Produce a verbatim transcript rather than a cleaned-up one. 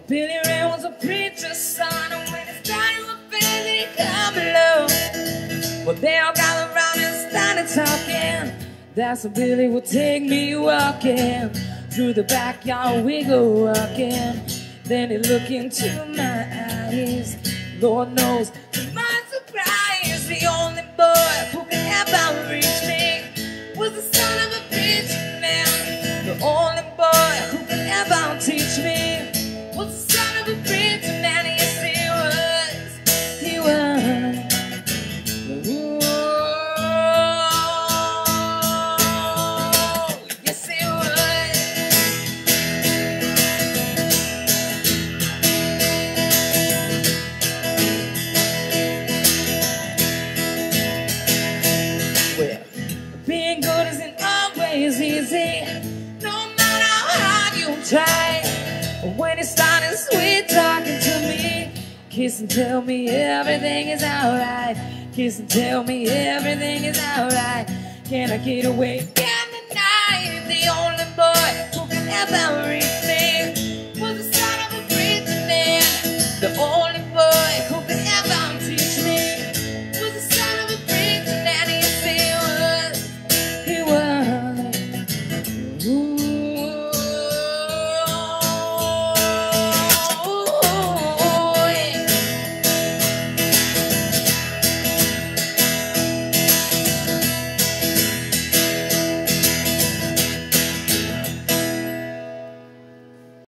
Billy Ray was a preacher's son, and when he started with faith, he come along. Well, they all got around and started talking. That's when Billy would take me walking. Through the backyard we go walking. Then he looked into my eyes. Lord knows, to my surprise, the only boy who could ever reach me was the son of a preacher man. The only boy who could ever teach me was the son of a preacher man. Yes, he was, he was. Ooh, yes, he was. Well, being good isn't always easy, no matter how hard you try. When he started sweet talking to me, kiss and tell me everything is alright. Kiss and tell me everything is alright. Can I get away? Yeah.